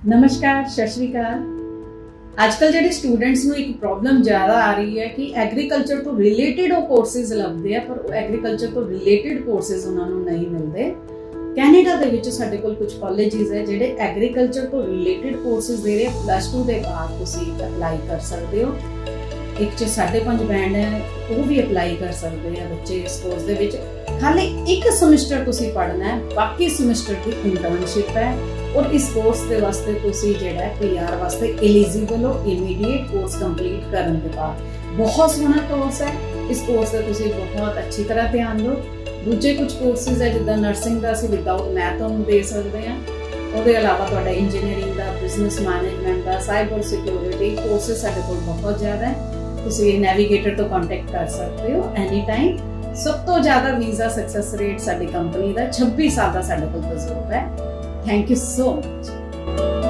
नमस्कार, सत श्री अकाल। आजकल ਜਿਹੜੇ स्टूडेंट्स ਨੂੰ ਇੱਕ प्रॉब्लम ज़्यादा आ रही है कि एग्रीकल्चर तो रिलेटेड वो कोर्सेज ਲੱਭਦੇ ਆ पर एग्रीकल्चर तो रिलेटेड कोर्सेज ਉਹਨਾਂ ਨੂੰ नहीं मिलते। ਕੈਨੇਡਾ ਦੇ ਵਿੱਚ ਸਾਡੇ ਕੋਲ ਕੁਝ ਕਾਲਜਿਸ ਹੈ ਜਿਹੜੇ एग्रीकल्चर ਤੋਂ ਰਿਲੇਟਡ ਕੋਰसेज ਦੇ ਰਹੇ +2 ਦੇ ਬਾਅਦ ਤੁਸੀਂ ਅਪਲਾਈ ਕਰ ਸਕਦੇ ਹੋ। ਇੱਕ ਚ 5.5 ਬੈਂਡ ਹੈ, ਉਹ ਵੀ ਅਪਲਾਈ ਕਰ ਸਕਦੇ ਆ ਬੱਚੇ ਇਸ ਕੋਰਸ ਦੇ ਵਿੱਚ। ਖਾਲੀ ਇੱਕ ਸਮੈਸਟਰ ਤੁਸੀਂ ਪੜ੍ਹਨਾ ਹੈ, ਬਾਕੀ ਸਮੈਸਟਰ ਦੀ ਇੰਟਰਨਸ਼ਿਪ ਹੈ और इस कोर्स के वास्ते तुसी जेड़ा PR वास्ते एलिजिबल हो इमीडिएट कोर्स कंप्लीट करने के बाद। बहुत सोहना कोर्स है, इस कोर्स से तुसी बहुत अच्छी तरह ध्यान दो। दूजे कुछ कोर्सेज है जिद्दां नर्सिंग का असीं विदाउट मैथ तुहानूं दे सकते हैं, उसके अलावा तुहाडा इंजीनियरिंग का, बिजनेस मैनेजमेंट का, साइबर सिक्योरिटी कोर्सेज साडे कोल बहुत ज़्यादा है। तुसी नेविगेटर तो कॉन्टैक्ट कर सकते हो एनी टाइम। सब तो ज़्यादा वीज़ा सक्सैस रेट साडी कंपनी का 26 साल का साडे कोल तजुर्बा है। Thank you so much.